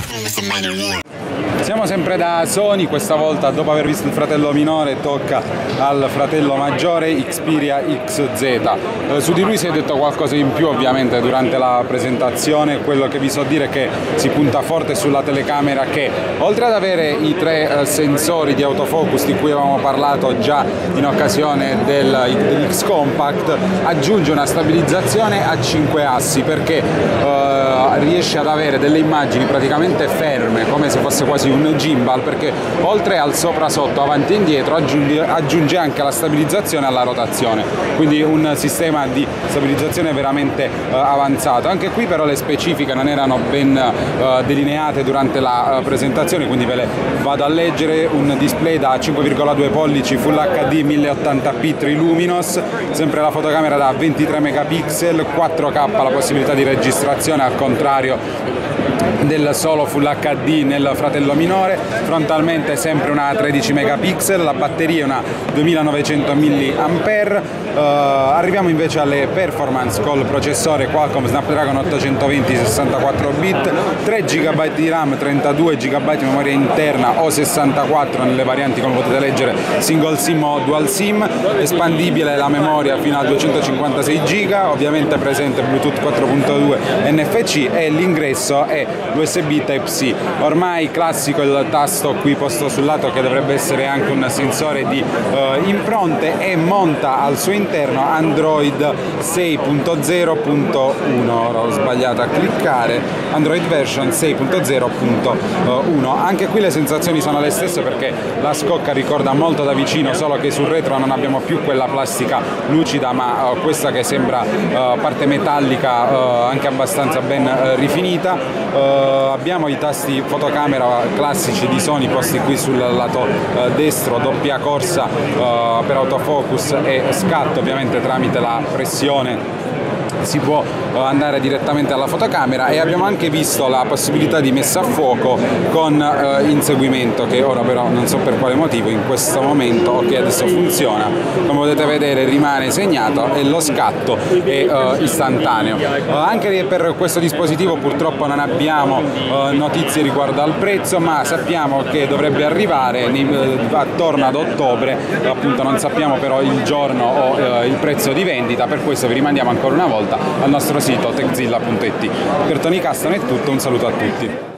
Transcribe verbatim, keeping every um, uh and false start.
Siamo sempre da Sony, questa volta dopo aver visto il fratello minore tocca al fratello maggiore Xperia X Z. Eh, su di lui si è detto qualcosa in più ovviamente durante la presentazione. Quello che vi so dire è che si punta forte sulla telecamera che, oltre ad avere i tre eh, sensori di autofocus di cui avevamo parlato già in occasione del, dell'X Compact, aggiunge una stabilizzazione a cinque assi perché eh, riesce ad avere delle immagini praticamente ferme, come se fosse quasi un gimbal, perché oltre al sopra sotto avanti e indietro aggiunge, aggiunge anche la stabilizzazione alla rotazione, quindi un sistema di stabilizzazione veramente eh, avanzato. Anche qui però le specifiche non erano ben eh, delineate durante la eh, presentazione, quindi ve le vado a leggere. Un display da cinque virgola due pollici Full H D mille ottanta p Triluminos, sempre la fotocamera da ventitré megapixel, quattro K la possibilità di registrazione al contrario del solo Full H D nel fratello minore. Frontalmente sempre una tredici megapixel, la batteria è una duemilanovecento milliampere. Uh, arriviamo invece alle performance col processore Qualcomm Snapdragon ottocentoventi sessantaquattro bit, tre giga di RAM, trentadue giga di memoria interna o sessantaquattro nelle varianti, come potete leggere, single SIM o dual SIM, espandibile la memoria fino a duecentocinquantasei giga, ovviamente presente Bluetooth quattro punto due N F C e l'ingresso è U S B Type-C. Ormai classico il tasto qui posto sul lato che dovrebbe essere anche un sensore di uh, impronte, e monta al suo interno Android sei punto zero punto uno, ora ho sbagliato a cliccare, Android version sei punto zero punto uno. Anche qui le sensazioni sono le stesse perché la scocca ricorda molto da vicino, solo che sul retro non abbiamo più quella plastica lucida, ma uh, questa che sembra uh, parte metallica, uh, anche abbastanza ben uh, rifinita. Uh, abbiamo i tasti fotocamera classici di Sony posti qui sul lato uh, destro, doppia corsa uh, per autofocus e scatto ovviamente tramite la pressione. Si può andare direttamente alla fotocamera, e abbiamo anche visto la possibilità di messa a fuoco con eh, inseguimento, che ora però non so per quale motivo in questo momento, ok, adesso funziona, come potete vedere rimane segnato e lo scatto è eh, istantaneo. Eh, anche per questo dispositivo purtroppo non abbiamo eh, notizie riguardo al prezzo, ma sappiamo che dovrebbe arrivare nei, eh, attorno ad ottobre, appunto non sappiamo però il giorno o eh, il prezzo di vendita, per questo vi rimandiamo ancora una volta al nostro sito techzilla punto it. Per Tony Caston è tutto, un saluto a tutti.